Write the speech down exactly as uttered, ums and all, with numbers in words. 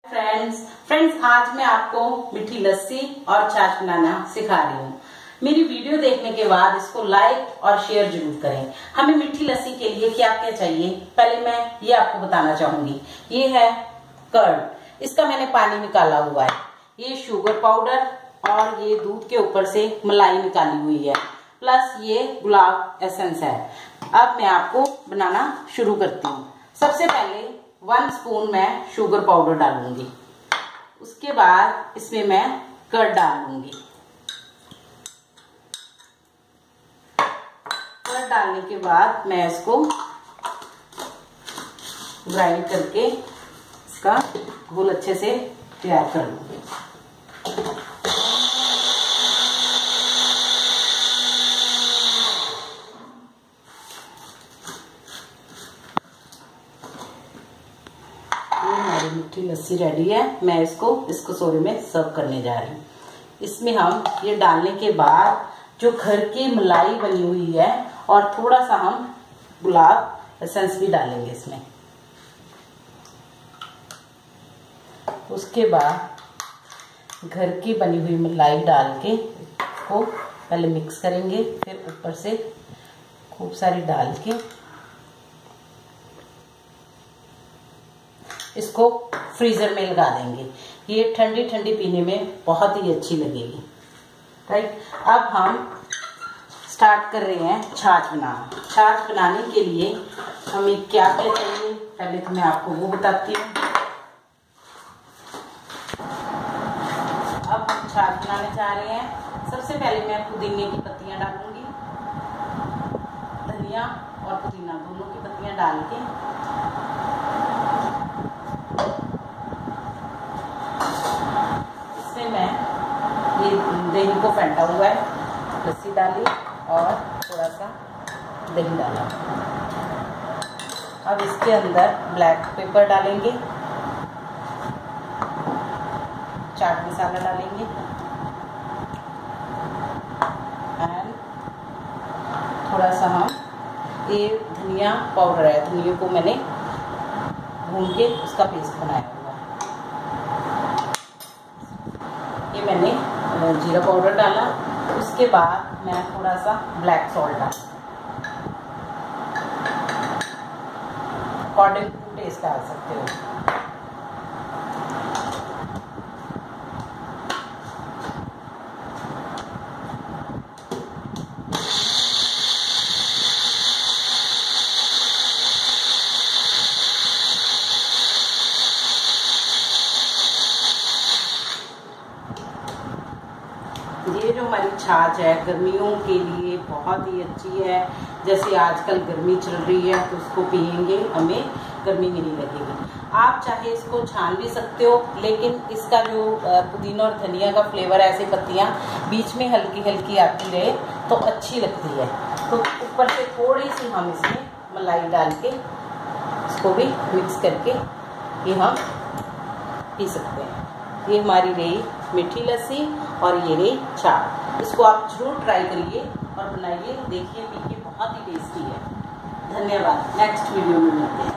Friends friends आज मैं आपको मीठी लस्सी और छाछ बनाना सिखा रही हूँ। मेरी वीडियो देखने के बाद इसको लाइक और शेयर जरूर करें। हमें मीठी लस्सी के लिए क्या क्या चाहिए, पहले मैं ये आपको बताना चाहूंगी। ये है कर्ड, इसका मैंने पानी निकाला हुआ है। ये शुगर पाउडर और ये दूध के ऊपर से मलाई निकाली हुई है, प्लस ये गुलाब एसेंस है। अब मैं आपको बनाना शुरू करती हूँ। सबसे पहले वन स्पून मैं शुगर पाउडर डालूंगी, उसके बाद इसमें मैं कर्ड डालूंगी। कर्ड डालने के बाद मैं इसको ग्राइंड करके इसका घोल अच्छे से तैयार कर लूंगी। हमारी मीठी लस्सी रेडी है। मैं इसको इस कटोरी में सर्व करने जा रही हूँ। इसमें हम ये डालने के बाद जो घर की मलाई बनी हुई है और थोड़ा सा हम गुलाब एसेंस भी डालेंगे इसमें। उसके बाद घर की बनी हुई मलाई डाल के इसको पहले मिक्स करेंगे, फिर ऊपर से खूब सारी डाल के इसको फ्रीजर में लगा देंगे। ये ठंडी ठंडी पीने में बहुत ही अच्छी लगेगी। राइट, अब हम स्टार्ट कर रहे हैं छाछ बनाना। छाछ बनाने के लिए हमें क्या क्या चाहिए, पहले तो मैं आपको वो बताती हूँ। अब हम छाछ बनाने जा रहे हैं। सबसे पहले मैं पुदीने की पत्तियां डालूंगी, धनिया और पुदीना दोनों की पत्तियां डाल के इसमें मैं ये दही को फेंटा हुआ है, लस्सी डाली और थोड़ा सा दही डाला। अब इसके अंदर ब्लैक पेपर डालेंगे, चाट मसाला डालेंगे एंड थोड़ा सा हम ये धनिया पाउडर है, धनिया को मैंने भून के उसका पेस्ट बनाया हुआ है। ये मैंने जीरा पाउडर डाला। उसके बाद मैं थोड़ा सा ब्लैक सॉल्ट डाला, अकॉर्डिंग टू टेस्ट डाल सकते हो। ये जो हमारी छाछ है गर्मियों के लिए बहुत ही अच्छी है। जैसे आजकल गर्मी चल रही है तो उसको पियेंगे, हमें गर्मी नहीं लगेगी। आप चाहे इसको छान भी सकते हो, लेकिन इसका जो पुदीना और धनिया का फ्लेवर है, ऐसे पत्तियां बीच में हल्की हल्की आती रहे तो अच्छी लगती है। तो ऊपर से थोड़ी सी हम इसमें मलाई डाल के इसको भी मिक्स करके ये हम पी सकते हैं। ये हमारी रही मीठी लस्सी और ये रही छाछ। इसको आप जरूर ट्राई करिए और बनाइए, देखिए, पीजिए, बहुत ही टेस्टी है। धन्यवाद। नेक्स्ट वीडियो में मिलते हैं।